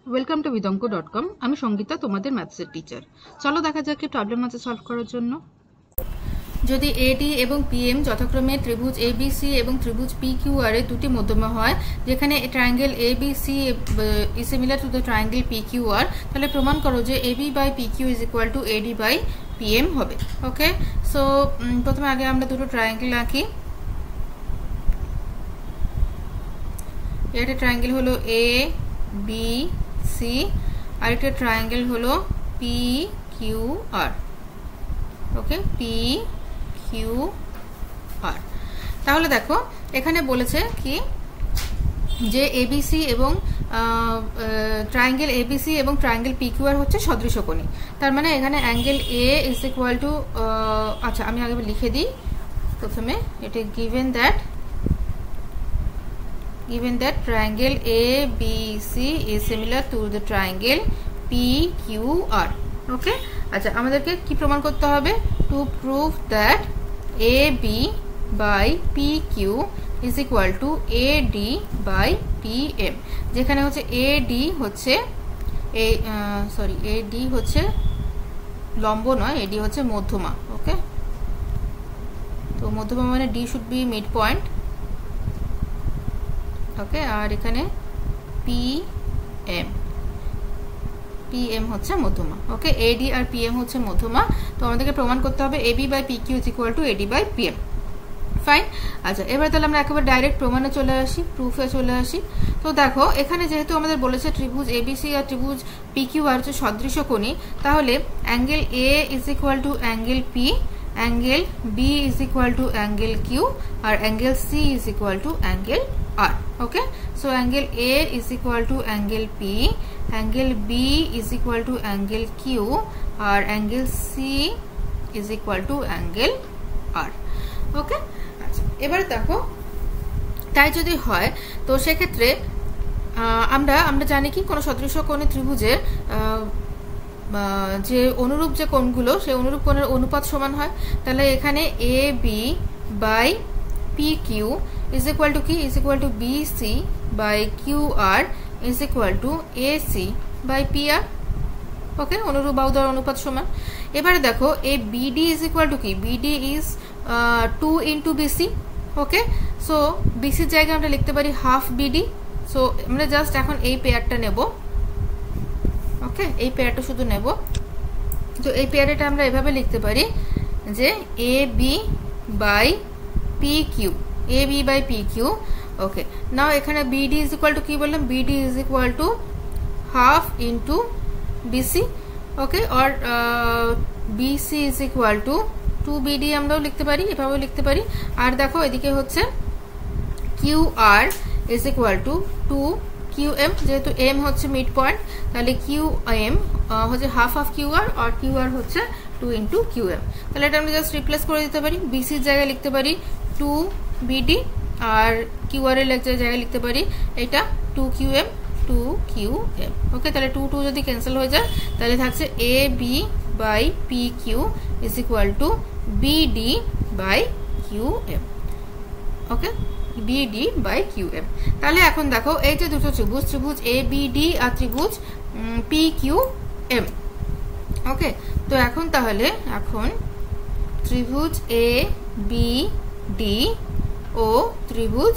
Welcome to vidonko.com। আমি সঙ্গীতা, তোমাদের ম্যাথসের teacher. চলো দেখা যাক কি প্রবলেম আছে সলভ করার জন্য। যদি এডি এবং পিএম যথাক্রমে ত্রিভুজ এবিসি এবং ত্রিভুজ পিকিউআর এর দুটি মধ্যমা হয়, যেখানে triangle ABC is similar to the triangle PQR, তাহলে প্রমাণ করো যে AB by PQ is equal to AD by PM হবে। ওকে, সো প্রথমে আগে আমরা দুটো ট্রায়াঙ্গেল আঁকি। একটা ট্রায়াঙ্গেল হলো এ বি সি, আরেকটা ট্রায়াঙ্গেল হলো P Q R. Okay, P Q R. তাহলে দেখো এখানে বলেছে কি যে এবিসি এবং ট্রায়াঙ্গেল এবিসি এবং ট্রায়াঙ্গেল পিকিউআর হচ্ছে সদৃশকোণী। তার মানে এখানে angle A is equal to, আচ্ছা আমি আগে লিখে দিই প্রথমে, এটা given that triangle ABC is similar to the triangle PQR. ওকে, আচ্ছা আমাদেরকে কি প্রমাণ করতে হবে? To prove that AB by PQ is equal to AD by PM, যেখানে হচ্ছে AD হচ্ছে AD হচ্ছে লম্ব নয়, AD হচ্ছে মধ্যমা। ওকে, তো মধ্যমা মানে D should be mid point। ওকে, আর এখানে পিএম হচ্ছে মধ্যমা। ওকে, এডি আর পিএম হচ্ছে মধ্যমা। তো আমাদেরকে প্রমাণ করতে হবে AB by PQ is equal to AD by PM. Fine. আচ্ছা এবার তাহলে আমরা একেবারে ডাইরেক্ট প্রমাণে চলে আসি, প্রুফে চলে আসি। তো দেখো এখানে যেহেতু আমাদের বলেছে ত্রিভুজ এবিসি আর ত্রিভুজ পিকিউআর হচ্ছে সদৃশকোণী, তাহলে angle A is equal to angle P, angle B is equal to angle Q, আর angle C is equal to angle R. Okay, so angle A is equal to angle P, angle B is equal to angle Q, or angle C is equal to angle R. Okay, আচ্ছা এবার দেখো তাই যদি হয় তো সেক্ষেত্রে আমরা জানি কি কোন সদৃশকোণী ত্রিভুজের যে অনুরূপ যে কোণগুলো সেই অনুরূপ কোণের অনুপাত সমান হয়। তাহলে এখানে A B by P Q is equal to কি is equal to BC by QR is equal to AC by PR. Okay, অনুরূপ বাহুদ্বয় অনুপাত সমান। এবারে দেখো এই BD is equal to কি, BD is 2 into BC। Okay, so BC এর জায়গায় আমরা লিখতে পারি হাফ BD। সো আমরা জাস্ট এখন এই পেয়ারটা নেব। ওকে, এই পেয়ারটা শুধু নেব। তো এই পেয়ারটা আমরা এভাবে লিখতে পারি যে AB by PQ, AB by PQ। ওকে, নাও এখানে BD is equal to কি বললাম, BD is equal to half into BC। Okay, or BC is equal to 2BD আমরাও লিখতে পারি, এভাবেও লিখতে পারি। আর দেখো এদিকে হচ্ছে QR is equal to 2QM, যেহেতু M হচ্ছে মিড পয়েন্ট, তাহলে QM হচ্ছে হাফ অফ QR, আর QR হচ্ছে 2 into QM। তাহলে এটা আমরা জাস্ট রিপ্লেস করে দিতে পারি। BC এর জায়গায় লিখতে পারি 2BD, আর QR এর জায়গায় লিখতে পারি এটা 2QM। ওকে, তাহলে 2 যদি ক্যান্সেল হয়ে যায় তাহলে থাকছে AB by PQ is equal to BD by QM। Okay, BD by QM। তাহলে এখন দেখো এই যে দুটো ত্রিভুজ ABD আর ত্রিভুজ PQM। ওকে, তো এখন তাহলে ত্রিভুজ ABD ও ত্রিভুজ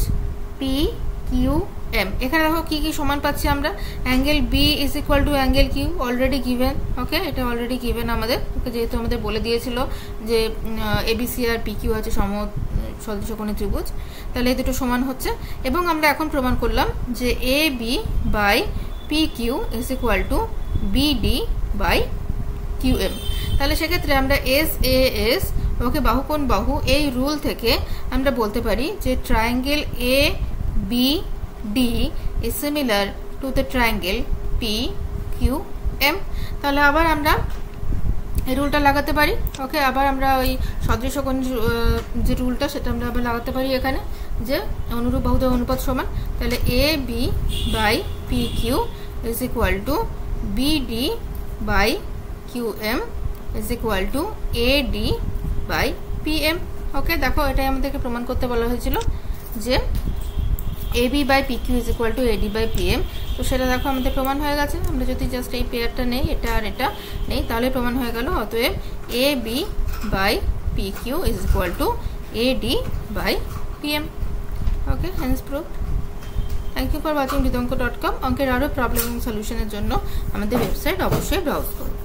PQM, এখানে দেখো কি কি সমান পাচ্ছি আমরা। Angle B is equal to angle Q, already given. Okay, এটা অলরেডি গিভেন আমাদের, যেহেতু আমাদের বলে দিয়েছিল যে এবিসি আর পিকিউ হচ্ছে সদৃশকোণী ত্রিভুজ, তাহলে এই দুটো সমান হচ্ছে। এবং আমরা এখন প্রমাণ করলাম যে AB by PQ is equal to BD by QM। তাহলে সেক্ষেত্রে আমরা SAS, ওকে, বাহু কোণ বাহু, এই রুল থেকে আমরা বলতে পারি যে triangle ABD is similar to the triangle PQM। তাহলে আবার আমরা এই রুলটা লাগাতে পারি। ওকে, আবার আমরা ওই সদৃশকোণ যে রুলটা সেটা আমরা আবার লাগাতে পারি এখানে, যে অনুরূপ বাহুদ্বয় অনুপাত সমান। তাহলে AB by PQ is equal to BD by QM is equal to AD by PM। Okay, দেখো এটাই আমাদেরকে প্রমাণ করতে বলা হয়েছিল যে AB by PQ is equal to AD by PM। তো সেটা দেখো আমাদের প্রমাণ হয়ে গেছে। আমরা যদি জাস্ট এই পেয়ারটা নেই, এটা আর এটা নেই, তাহলে প্রমাণ হয়ে গেল। অতএব AB by PQ is equal to AD by PM। Okay, hence proved. Thank you for watching bitonko.com। অঙ্কের আরও প্রবলেম এবং সলিউশনের জন্য আমাদের ওয়েবসাইট অবশ্যই ব্রাউজ করুন।